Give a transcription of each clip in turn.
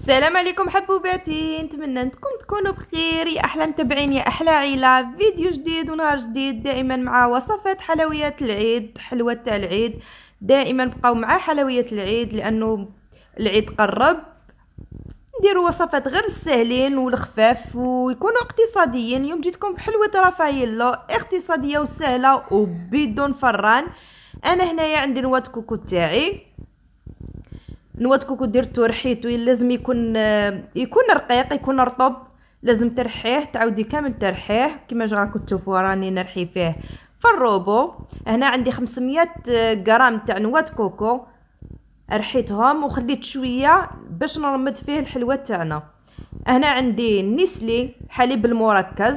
السلام عليكم حبوباتي، نتمنى انكم تكونوا بخير يا احلى متابعين يا احلى عيله. فيديو جديد ونهار جديد دائما مع وصفات حلويات العيد، حلوه تاع العيد. دائما بقاو مع حلويات العيد لانه العيد قرب. نديروا وصفات غير السهلين والخفاف ويكونوا اقتصاديين. اليوم جيتكم بحلوه رافاييلو اقتصاديه وسهله وبدون فران. انا هنايا عندي نواه كوكو تاعي. نواه كوكو درتو رحيتو، لازم يكون رقيق، يكون رطب، لازم ترحيه، تعاودي كامل ترحيه كما راكم تشوفوا راني نرحي فيه في الروبو. هنا عندي 500 غرام تاع نواه كوكو، رحيتهم وخليت شويه باش نرمد فيه الحلوه تاعنا. هنا عندي نيسلي حليب المركز.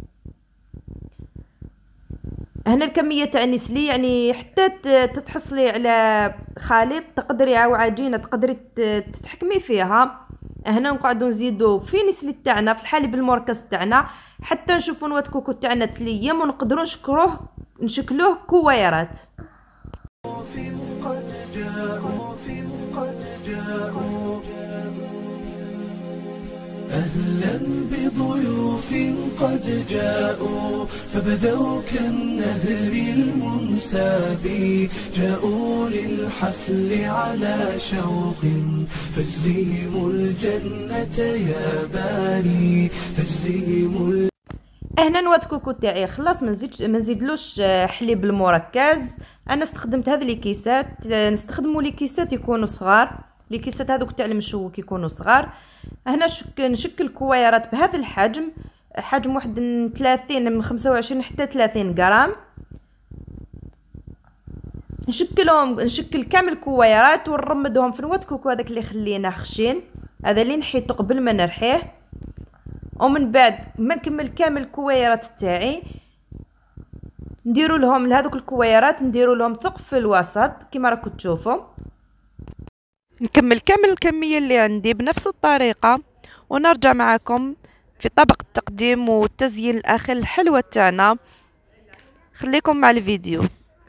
هنا الكميه تاع نيسلي يعني حتى تتحصلي على خليط تقدري او عجينه تقدري تتحكمي فيها. هنا نقعدوا نزيدوا في نيسلي تاعنا في الحليب المركز تاعنا حتى نشوفوا نواه كوكو تاعنا تليم ونقدروا نشكلوه كويرات. أهلا بضيوف قد جاءوا فبدوا كالنهر المنساب، جاءوا للحفل على شوق فاجزيهم الجنة يا باري فاجزيهم. هنا نواه كوكو تاعي خلاص، ما نزيدلوش حليب المركز. انا استخدمت هذه الكيسات، نستخدموا لي كيسات يكونوا صغار، لي كيسات هذوك تاع المشوك يكونوا صغار. هنا نشكل كويرات بهذا الحجم، حجم واحد 30 من 25 حتى 30 غرام. نشكل كامل كويرات ونرمدهم في نواه كوكو هذاك اللي خليناه خشين، هذا اللي نحيته قبل ما نرحيه. ومن بعد ما نكمل كامل الكويرات تاعي نديروا لهم لهذوك الكويرات نديروا لهم ثقب في الوسط كما راكم تشوفوا. نكمل كامل الكميه اللي عندي بنفس الطريقه ونرجع معكم في طبق التقديم والتزيين الاخير الحلوه تاعنا. خليكم مع الفيديو.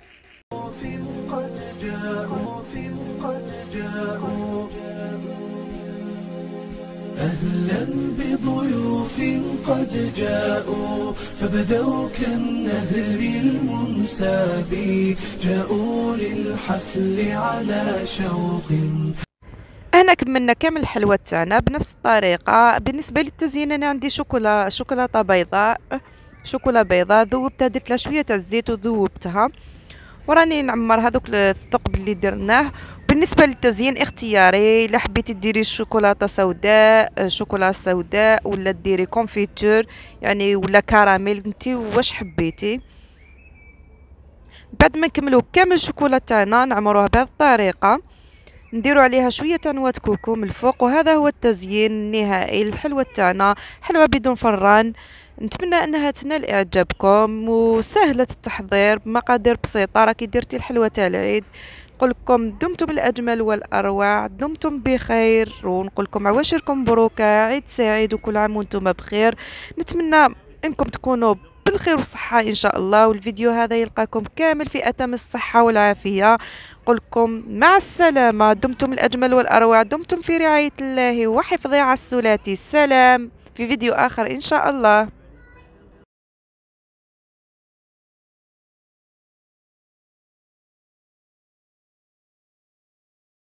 أهلا بضيوف قد جاءوا فبدوا كالنهر المنساب، جاءوا للحفل على شوق. هنا كملنا كامل الحلوه تاعنا بنفس الطريقه. بالنسبه للتزيين انا عندي شوكولاته بيضاء، شوكولا بيضاء ذوبتها، درت لها شويه تاع الزيت وذوبتها وراني نعمر هذوك الثقب اللي درناه. بالنسبه للتزيين اختياري، الا حبيتي ديري شوكولاته سوداء شوكولا سوداء، ولا ديري كونفيتور يعني ولا كراميل، انت واش حبيتي. بعد ما نكملوا كامل الشوكولا تاعنا نعمروها بهذه الطريقه، نديروا عليها شويه تاع نواه كوكو من الفوق، وهذا هو التزيين النهائي الحلوه تاعنا، حلوه بدون فران. نتمنى انها تنال اعجابكم وسهله التحضير بمقادير بسيطه. راكي درتي الحلوه تاع العيد. نقول لكم دمتم الاجمل والاروع، دمتم بخير، ونقول لكم عواشركم مبروكه، عيد سعيد وكل عام وانتم بخير. نتمنى انكم تكونوا بالخير والصحه ان شاء الله، والفيديو هذا يلقاكم كامل في اتم الصحه والعافيه. نقول لكم مع السلامه، دمتم الاجمل والاروع، دمتم في رعايه الله وحفظه عسولاتي. السلام في فيديو اخر ان شاء الله.